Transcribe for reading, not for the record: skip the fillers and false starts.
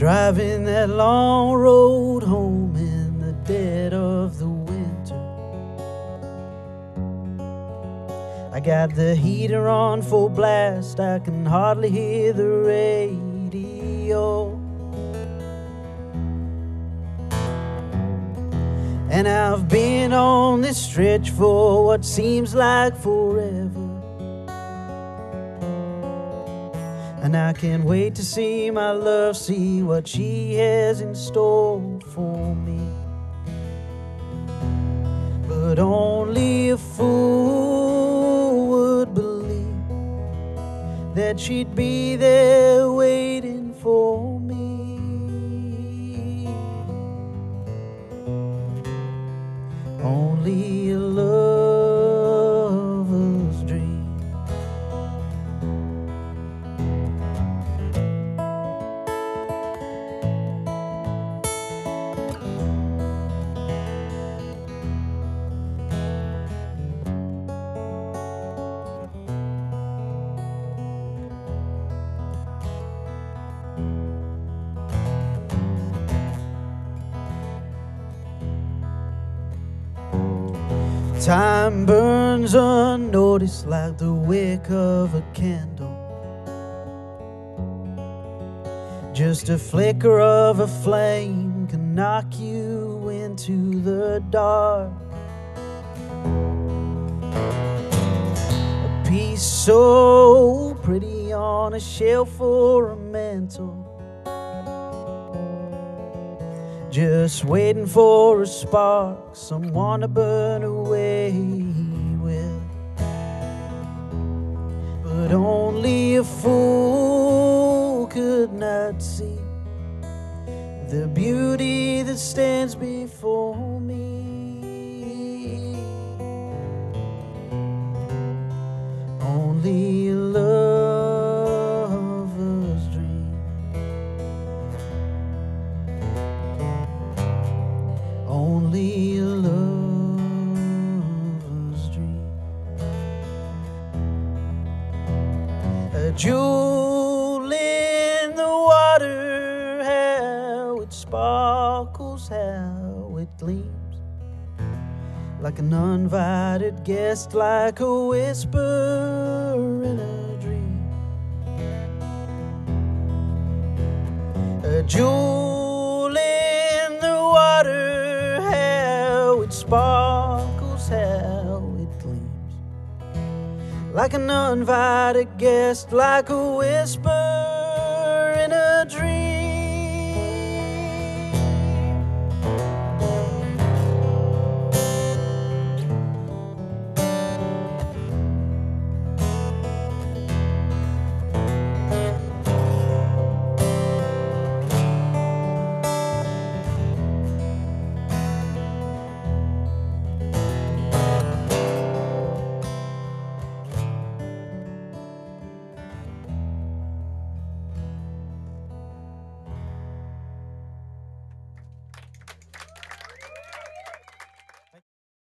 Driving that long road home in the dead of the winter. I got the heater on full blast, I can hardly hear the radio. And I've been on this stretch for what seems like forever. And I can't wait to see my love, see what she has in store for me. But only a fool would believe that she'd be there waiting for me. Only a lover's dream. Time burns unnoticed like the wick of a candle. Just a flicker of a flame can knock you into the dark. A piece so pretty on a shelf or a mantle, just waiting for a spark, someone to burn away with. But only a fool could not see the beauty that stands before me. Only a lover's dream. Only a lover's dream. A jewel in the water, how it sparkles, how it gleams, like an uninvited guest, like a whisper in a dream. A jewel in the water, how it sparkles, how it gleams, like an uninvited guest, like a whisper